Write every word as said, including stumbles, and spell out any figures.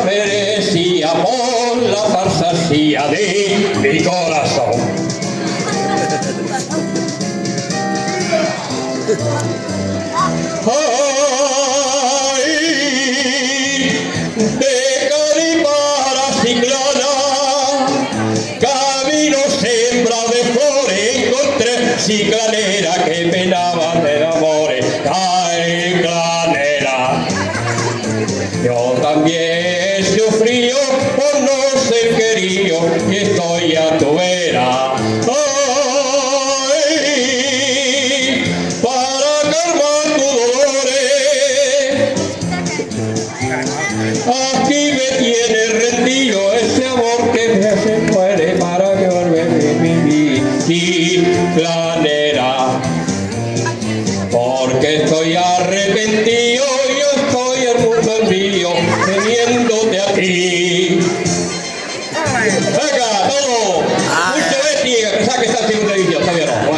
merecía por la fantasía de mi corazón. Ay, de Cádiz para Chiclana, camino sembrado de flores, encontré chiclanera que penaba de amores. Ay, clanera, yo también sufrí por no ser querido y estoy a tu vera. Aquí me tiene rendido ese amor que me hace muere para que volver de mi chiclanera. Porque estoy arrepentido, yo estoy el mundo envío, teniéndote aquí. Venga, todo. Mucho Betty, que pensaba que está haciendo televisión, todavía no.